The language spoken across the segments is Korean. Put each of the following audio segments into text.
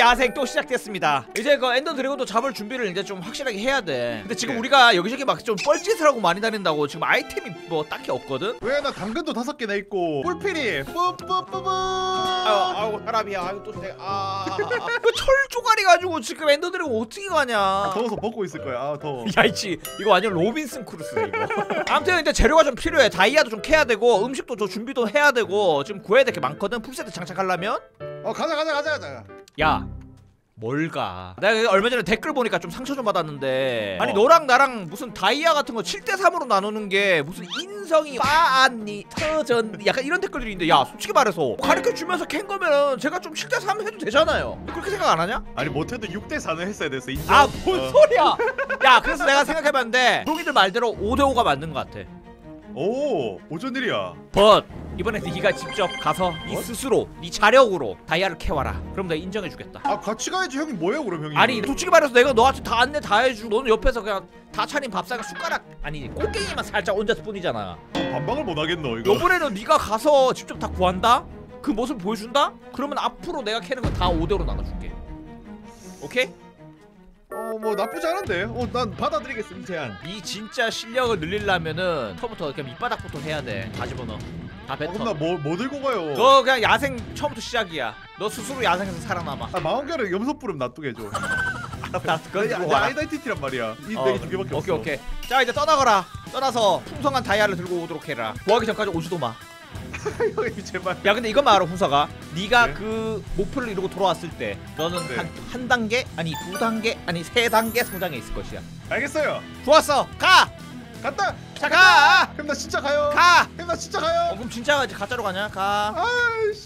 야생 또 시작됐습니다. 이제 그 엔더 드래곤도 잡을 준비를 이제 좀 확실하게 해야 돼. 근데 지금 네. 우리가 여기저기 막 좀 뻘짓을 하고 많이 다닌다고 지금 아이템이 뭐 딱히 없거든? 왜 나 당근도 5개나 있고 뿔피리 뿌뿌뿌뿌. 아유 혈압이야. 아유 또 내가 그 철 쪼가리 가지고 지금 엔더 드래곤 어떻게 가냐. 더워서 벗고 있을 거야. 아 더워. 야이치 이거 완전 로빈슨 크루스네 이거. 아무튼 이제 재료가 좀 필요해. 다이아도 좀 캐야 되고 음식도 좀 준비도 해야 되고 지금 구해야 될 게 많거든. 풀세트 장착하려면. 가자. 야 뭘 가. 내가 얼마 전에 댓글 보니까 좀 상처 좀 받았는데 아니 너랑 나랑 무슨 다이아 같은 거 7대3으로 나누는 게 무슨 인성이 빠았니 터전 약간 이런 댓글들이 있는데 야 솔직히 말해서 가르쳐주면서 캔 거면 제가 좀 7대3 해도 되잖아요. 그렇게 생각 안 하냐? 아니 못해도 6대4는 했어야 됐어. 인정. 아 뭔 소리야. 야 그래서 내가 생각해봤는데 동이들 말대로 5대5가 맞는 것 같아. 오 어쩐 일이야. 벗 이번에 네가 직접 가서 네 스스로 네 자력으로 다이아를 캐와라. 그럼 내가 인정해주겠다. 아 같이 가야지. 형이 뭐예요 그럼 형이? 아니 솔직히 말해서 내가 너한테 다 안내 다 해주고 너는 옆에서 그냥 다 차린 밥상에 숟가락 아니 꽃게임만 살짝 얹었을 뿐이잖아. 반박을 못 하겠노 이거. 이번에는 네가 가서 직접 다 구한다? 그 모습 보여준다? 그러면 앞으로 내가 캐는 거 다 5대로 나눠줄게. 오케이? 뭐 나쁘지 않은데. 난 받아들이겠어 이 제안. 이 진짜 실력을 늘리려면은 처음부터 그냥 밑바닥부터 해야 돼. 다 집어넣어. 다 뱉어. 그럼 나 뭐 들고 가요? 너 그냥 야생 처음부터 시작이야. 너 스스로 야생에서 살아남아. 아 망원결은 염소 뿌름 놔두게 해줘. 알았어. 그건 들고 내 와라. 아이덴티티란 말이야. 이 네 두 개밖에 없어. 오케이. 자 이제 떠나거라. 떠나서 풍성한 다이아를 들고 오도록 해라. 구하기 전까지 오지도 마. 형님 제발. 야 근데 이것만 알아 훈사가. 네가 네? 그 목표를 이루고 돌아왔을 때 너는 네. 한 단계 아니 2단계 아니 3단계 성장해 있을 것이야. 알겠어요. 좋았어. 가. 간다. 자 가. 그럼 나 진짜 가요. 가. 그럼 나 진짜 가요. 그럼 진짜 가짜로 가냐? 가. 아이씨.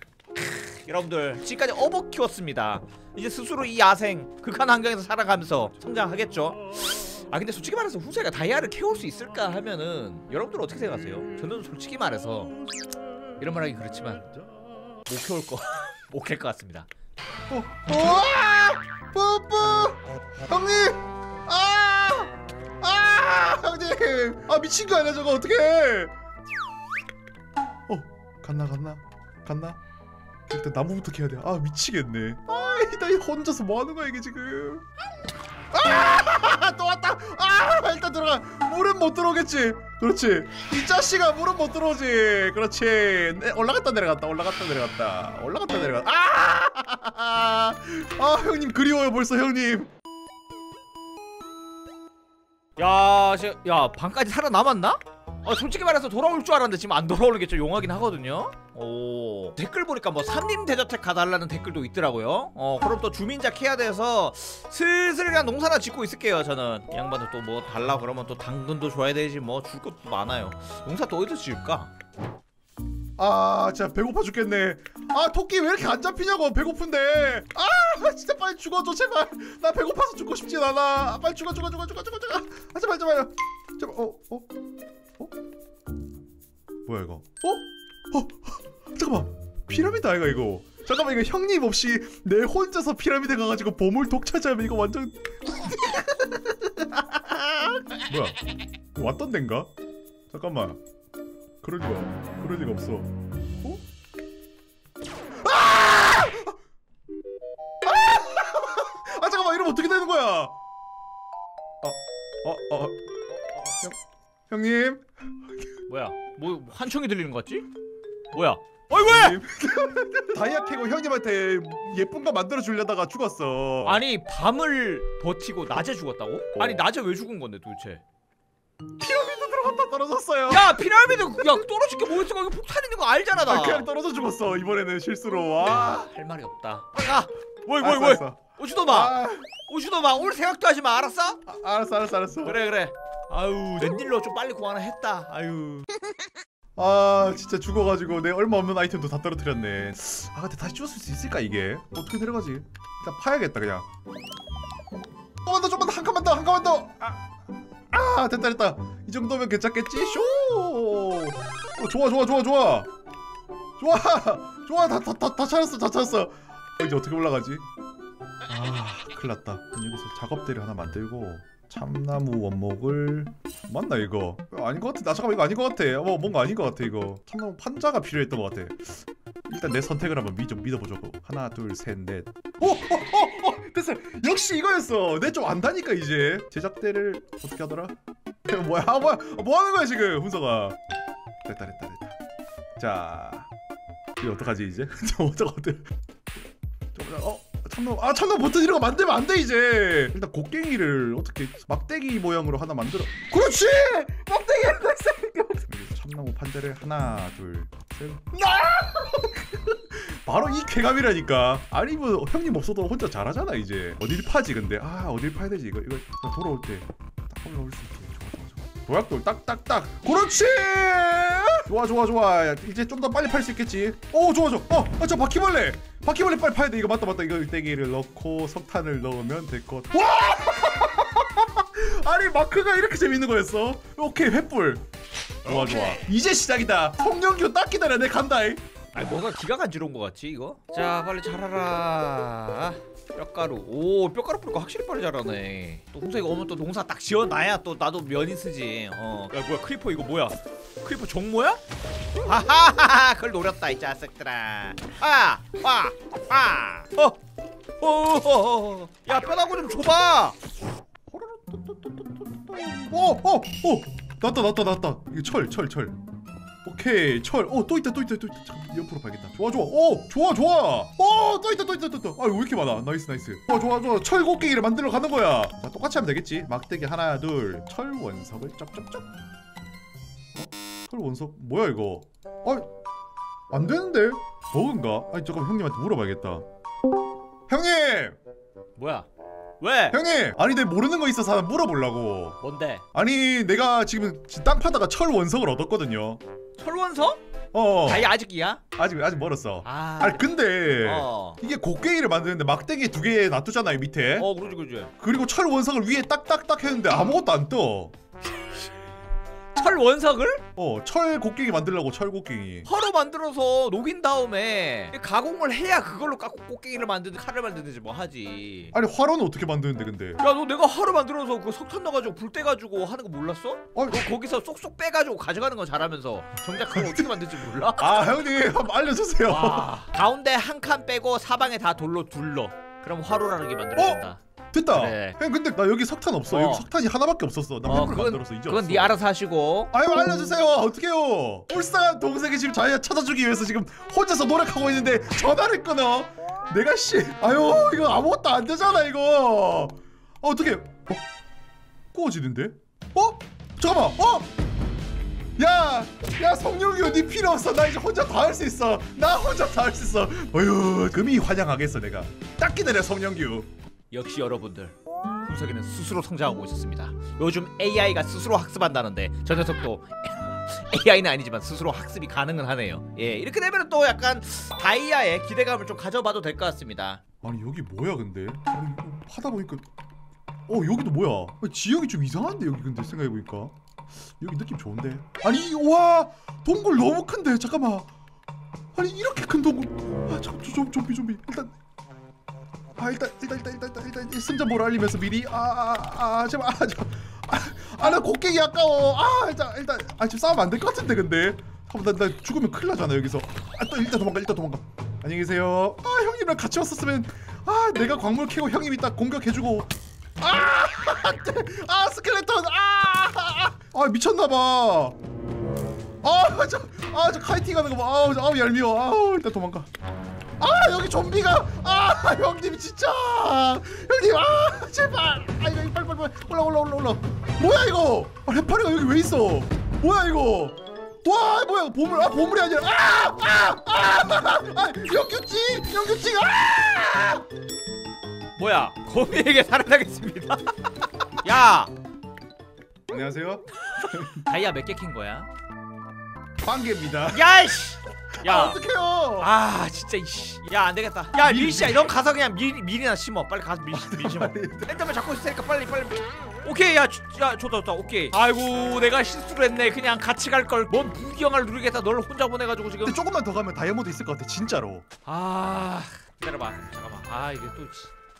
여러분들 지금까지 어복 키웠습니다. 이제 스스로 이 야생 극한 환경에서 살아가면서 성장하겠죠. 아 근데 솔직히 말해서 후세가 다이아를 캐올 수 있을까 하면은 여러분들 어떻게 생각하세요? 저는 솔직히 말해서 이런 말하기 그렇지만 못 캐올 거 못 캘 것 같습니다. 뿌뿌 형님. 형님. 아 미친 거 아니야 저거 어떡해. 갔나? 일단 나무부터 캐야 돼. 아 미치겠네. 나 혼자서 뭐 하는 거야 이게 지금. 또 왔다. 일단 들어가. 물은 못 들어오겠지. 그렇지. 이 자식아 물은 못 들어오지. 그렇지. 올라갔다 내려갔다. 형님 그리워요 벌써 형님. 야 방까지 살아남았나? 솔직히 말해서 돌아올 줄 알았는데 지금 안 돌아오는 게 좀 용하긴 하거든요. 오 댓글 보니까 뭐 삼림 대저택 가달라는 댓글도 있더라고요. 그럼 또 주민자 캐야 돼서 슬슬 그냥 농사나 짓고 있을게요. 저는 이 양반들 또 뭐 달라 그러면 또 당근도 줘야 되지 뭐 줄 것도 많아요. 농사 또 어디서 지을까? 진짜 배고파 죽겠네. 토끼 왜 이렇게 안 잡히냐고. 배고픈데. 진짜 빨리 죽어줘 제발. 나 배고파서 죽고 싶진 않아. 빨리 죽어. 제발요. 뭐야 이거? 잠깐만. 피라미드 아이가 이거. 잠깐만 이거 형님 없이 내 혼자서 피라미드 가가지고 보물 독차지하면 이거 완전 뭐야? 왔던 덴가? 잠깐만. 그럴 리가 없어. 잠깐만 이러면 어떻게 되는 거야? 형님. 뭐야? 뭐 한총이 들리는 거 같지? 뭐야? 어이 왜? 다이아 캐고 형님한테 예쁜 거 만들어 주려다가 죽었어. 아니 밤을 버티고 낮에 죽었다고? 아니 낮에 왜 죽은 건데 도대체? 피라미드 들어갔다 떨어졌어요. 야 피라미드 야 떨어질 게 뭐 있어? 거기 폭탄 있는 거 알잖아 나. 그냥 떨어져 죽었어 이번에는 실수로. 할 말이 없다. 가. 뭘. 오지도 마. 올 생각도 하지 마. 알았어? 알았어. 그래. 아유 웬일로 좀 빨리 구하나 했다. 아유. 진짜 죽어가지고 내 얼마 없는 아이템도 다 떨어뜨렸네. 근데 다시 주웠을 수 있을까 이게? 어떻게 들어가지? 일단 파야겠다 그냥. 좀만 더 한 칸만 더. 됐다. 이 정도면 괜찮겠지? 쇼. 좋아. 다 찾았어. 이제 어떻게 올라가지? 큰일 났다. 여기서 작업대를 하나 만들고 참나무 원목을 맞나 이거? 아닌 것 같아. 나 잠깐만 이거 아닌 것 같아. 뭔가 아닌 것 같아 이거. 참나무 판자가 필요했던 것 같아. 일단 내 선택을 한번 믿어보자고. 하나 둘 셋 넷. 됐어. 역시 이거였어. 내 좀 안다니까 이제. 제작대를 어떻게 하더라? 뭐야 뭐 하는 거야 지금 훈서가. 됐다. 자 이거 어떡하지 이제? 어떡해. 참나무 버튼 이런 거 만들면 안 돼 이제. 일단 곡괭이를 어떻게 막대기 모양으로 하나 만들어. 그렇지. 막대기. 참나무 판자를 하나 둘 셋. 바로 이 쾌감이라니까. 아니 뭐 형님 없어도 혼자 잘하잖아 이제. 어딜 파지 근데. 어딜 파야 되지 이거 돌아올 때 딱 올라올 수 있게. 좋아. 도약돌 딱딱딱. 그렇지. 좋아. 이제 좀 더 빨리 팔 수 있겠지. 좋아. 저 바퀴벌레 빨리 파야 돼. 이거 맞다. 이거 일대기를 넣고 석탄을 넣으면 될 것. 와! 아니 마크가 이렇게 재밌는 거였어. 오케이 횃불. 좋아. 이제 시작이다. 성령교 딱 기다려. 내 간다이. 아니 뭐가 기가 간지러운 거 같지 이거? 자 빨리 자라라. 뼈가루. 오 뼈가루 뿌리고 확실히 빨리 자라네. 또 홍석이가 오면 또 농사 딱 지어놔야 또 나도 면이 쓰지. 야 뭐야 크리퍼 이거 뭐야? 크리퍼 종모야? 하하하하 그걸 노렸다 이 자식들아. 야 뼈다구 좀 줘봐. 났다. 이거 철. 오케이 철. 또 있다. 잠깐 옆으로 봐야겠다. 좋아. 또 있다. 왜 이렇게 많아? 나이스. 좋아. 철 곡괭이를 만들어 가는 거야. 자 똑같이 하면 되겠지. 막대기 하나 둘. 철 원석을 쩍쩍쩍. 철 원석 뭐야 이거? 안 되는데? 버그인가? 아니 잠깐 형님한테 물어봐야겠다. 형님. 뭐야? 왜? 형님! 아니 내가 모르는 거 있어서 하나 물어보려고. 뭔데? 아니 내가 지금 땅 파다가 철 원석을 얻었거든요. 철원석? 다이 아직이야? 아직 멀었어. 아니 근데 이게 곡괭이를 만드는데 막대기 2개 놔두잖아요 밑에. 그러지. 그리고 철 원석을 위에 딱딱딱 했는데 아무것도 안 떠. 철 원석을? 철 곡괭이 만들려고. 철 곡괭이 화로 만들어서 녹인 다음에 가공을 해야 그걸로 곡괭이를 만드든 칼을 만드든지 뭐 하지. 아니 화로는 어떻게 만드는데 근데? 야 너 내가 화로 만들어서 그 석탄 넣어가지고 불 떼가지고 하는 거 몰랐어? 너 거기서 쏙쏙 빼가지고 가져가는 건 잘하면서 정작 그걸 어떻게 만들지 몰라? 형님 한번 알려주세요. 가운데 한 칸 빼고 사방에 다 돌로 둘러. 그럼 화로라는 게 만들어진다. 됐다. 그래. 형 근데 나 여기 석탄 없어. 여기 석탄이 하나밖에 없었어. 나 횃불 만들었어. 이제 그건 없어. 네 알아서 하시고. 알려주세요. 어떡해요. 불쌍한 동생이 지금 자기가 찾아주기 위해서 지금 혼자서 노력하고 있는데 전화를 끊어. 내가 이거 아무것도 안 되잖아 이거. 어떡해. 구워지는데? 잠깐만. 야 성룡이요 니 필요 없어. 나 이제 혼자 다 할 수 있어. 어휴 금이 환영하겠어 내가. 딱 기다려 성룡규. 역시 여러분들 훈석이는 스스로 성장하고 있었습니다. 요즘 AI가 스스로 학습한다는데 저 녀석도 AI는 아니지만 스스로 학습이 가능은 하네요. 이렇게 되면 또 약간 다이아의 기대감을 좀 가져봐도 될 것 같습니다. 아니 여기 뭐야 근데? 아니 이거 하다 보니까 여기도 뭐야? 지형이 좀 이상한데 여기 근데 생각해보니까 여기 느낌 좋은데? 아니 와 동굴 너무 큰데 잠깐만. 아니 이렇게 큰 동굴. 잠깐 좀비 일단 승전보를 알리면서 미리 제발 나 곡괭이 아까워. 일단 지금 싸우면 안 될 것 같은데 근데. 잠깐만 나 죽으면 큰일 나잖아 여기서. 일단 도망가. 안녕히 계세요. 형님이랑 같이 왔었으면 내가 광물 캐고 형님이 딱 공격해주고. 스켈레톤. 미쳤나봐. 저 카이팅 하는 거 봐. 얄미워. 일단 도망가. 여기 좀비가. 형님 진짜. 형님 제발. 이거 빨리 올라. 뭐야 이거? 해파리가 여기 왜 있어? 뭐야 이거? 와 뭐야 보물이 아니라. 영규찡. 뭐야 거미에게 살아나겠습니다. 야 안녕하세요. 다이아 몇 개 캔 거야? 빵개입니다. 야이씨. 야 어떡해요. 진짜 이씨. 야 안되겠다. 야 밀씨야 넌 가서 그냥 밀이나 심어. 빨리 가서 밀 심어. 엔더맨 잡고 있을 테니까 빨리. 오케이 야 좋다 오케이. 아이고 내가 실수를 했네. 그냥 같이 갈걸. 뭔 무기영화를 누르겠다. 널 혼자 보내가지고 지금. 근데 조금만 더 가면 다이아몬드 있을 것 같아 진짜로. 기다려봐 잠깐만. 이게 또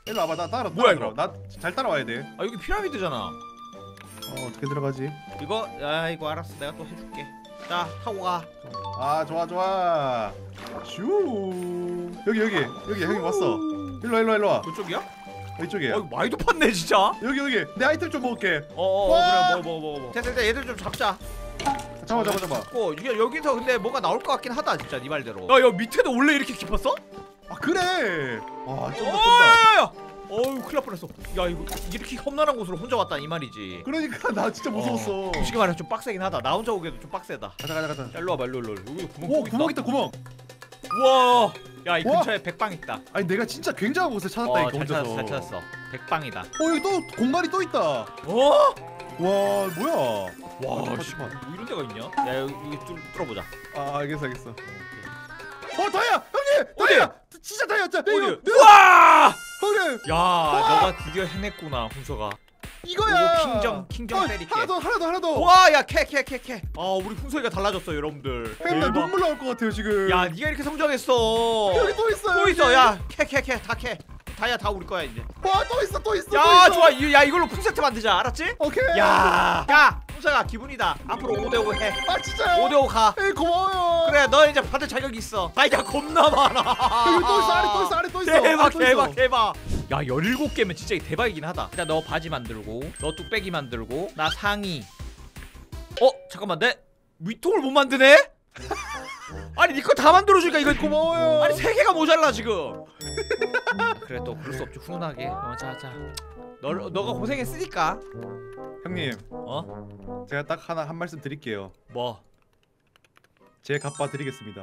일로 와봐. 나 따라. 뭐야, 이거? 나 잘 따라와야 돼. 아 여기 피라미드잖아. 어떻게 들어가지? 이거 이거 알았어. 내가 또 해줄게. 자 타고 가. 아 좋아. 슈. 여기 형님 왔어. 일로 와. 그쪽이야? 이쪽이야. 많이도 팠네 진짜. 여기. 내 아이템 좀 먹을게. 그래 먹어. 됐어 얘들 좀 잡자. 잡아. 이게 여기서 근데 뭐가 나올 것 같긴 하다 진짜 네 말대로. 야 밑에도 원래 이렇게 깊었어? 아 그래. 와 쩐다. 야야야. 어우 큰일 날 뻔했어. 야 이거 이렇게 험난한 곳으로 혼자 왔다 이 말이지. 그러니까 나 진짜 무서웠어. 솔직히 말해 좀 빡세긴 하다. 나 혼자 오기에도 좀 빡세다. 가자. 야, 일로 와봐 일로 여기 구멍 오 구멍 있다 구멍. 우와. 야 이 우와. 근처에 백방 있다. 아니 내가 진짜 굉장한 곳을 찾았다니까 혼자서. 잘 찾았어. 백방이다. 여기 또 공간이 또 있다. 어? 와 뭐야? 와 씨. 뭐 이런 데가 있냐? 야 여기 뚫어보자. 아 알겠어. 다이아 형님. 다이아. 진짜 다이아였잖아. 어디? 우와! 형님. 야 너가 드디어 해냈구나 훈서가. 이거야. 킹정 때릴게. 하나 더. 와야 캐. 아 우리 훈서이가 달라졌어 여러분들. 형님 나 대박. 눈물 나올 것 같아요 지금. 야 네가 이렇게 성장했어. 여기 또 있어요. 또 있어. 여기. 야 캐. 다 캐. 다이아 다 우리 거야 이제. 와 또 있어. 야 좋아. 야 이걸로 풀세트 만들자. 알았지? 오케이. 야 훈서가 기분이다. 앞으로 5대5 해. 아 진짜요? 5대5 가. 에이 고마워요. 그래 너 이제 받을 자격이 있어. 다이아 겁나 많아. 여기 또 있어. 아래 또 있어. 대박. 야 17개면 진짜 대박이긴 하다. 일단 너 바지 만들고 너 뚝배기 만들고 나 상의. 잠깐만 내 위통을 못 만드네? 아니 니 거 다 만들어주니까 이거 고마워요. 아니 3개가 모자라 지금. 그래 또 그럴 수 없지 훈훈하게. 자 너가 고생했으니까. 형님 어? 제가 딱 한 말씀 드릴게요. 뭐? 제 갚아 드리겠습니다.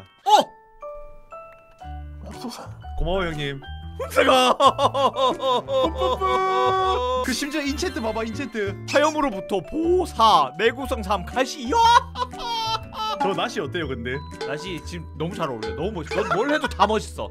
어! 고마워 형님. 훈서가 그 심지어 인챈트 봐봐 인챈트. 화염으로부터 보사 내구성 3 가시. 이야! 저 낫이 어때요 근데? 다시 지금 너무 잘 어울려. 너무 멋있어. 넌 뭘 해도 다 멋있어.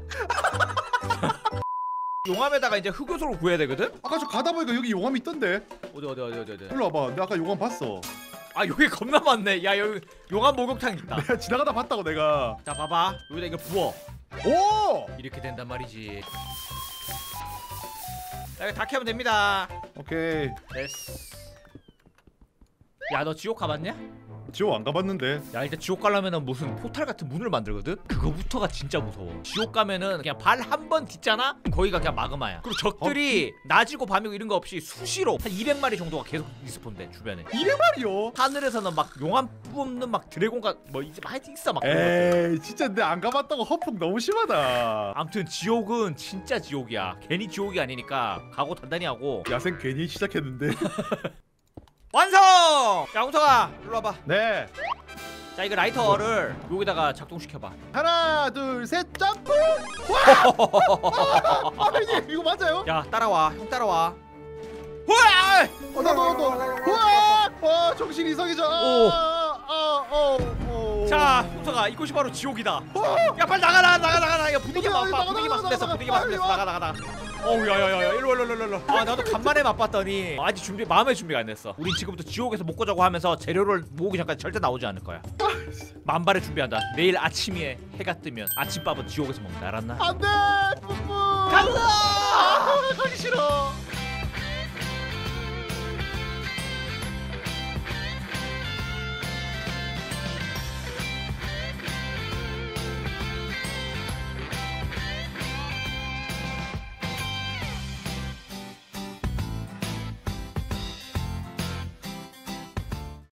용암에다가 이제 흑요소를 구해야 되거든? 아까 저 가다 보니까 여기 용암이 있던데. 어디. 일로 와봐. 내가 아까 용암 봤어. 아 여기 겁나 많네. 야 여기 용암 목욕탕 있다. 내가 지나가다 봤다고 내가. 자 봐봐. 여기다 이거 부어. 오! 이렇게 된단 말이지. 자 이거 다 캐면 됩니다. 오케이. 됐어. 야 너 지옥 가봤냐? 지옥 안 가봤는데. 야 일단 지옥 가려면은 무슨 포탈 같은 문을 만들거든? 그거부터가 진짜 무서워. 지옥 가면은 그냥 발 한 번 딛잖아? 거기가 그냥 마그마야. 그리고 적들이 낮이고 밤이고 이런 거 없이 수시로 한 200마리 정도가 계속 리스폰돼 주변에. 200마리요? 하늘에서는 막 용암 뿜는 막 드래곤과 뭐 이제 하여튼 있어 막. 에이 진짜 내 안 가봤다고 허풍 너무 심하다. 아무튼 지옥은 진짜 지옥이야. 괜히 지옥이 아니니까 각오 단단히 하고. 야생 괜히 시작했는데. 완성! 야 홍석아 일로 와봐. 네. 자 이거 라이터를 여기다가 작동시켜봐. 하나 둘 셋 점프. 와! 형님 이거 맞아요? 야 따라와 형 따라와. 우와! 나도. 우와! 와 정신 이상해져. 자 홍석아 이곳이 바로 지옥이다. 야 빨리 나가. 야 분위기 맛봐. 분위기 맛봤어. 나가. 어우 야야야 일로. 아 나도 간만에 맛봤더니 아직 마음의 준비가 안 됐어. 우린 지금부터 지옥에서 못 가자고 하면서 재료를 모으기 전까지 절대 나오지 않을 거야. 만발의 준비한다. 내일 아침에 해가 뜨면 아침밥은 지옥에서 먹는다. 알았나? 안돼. 뿌뿌. 간다. 가기 싫어.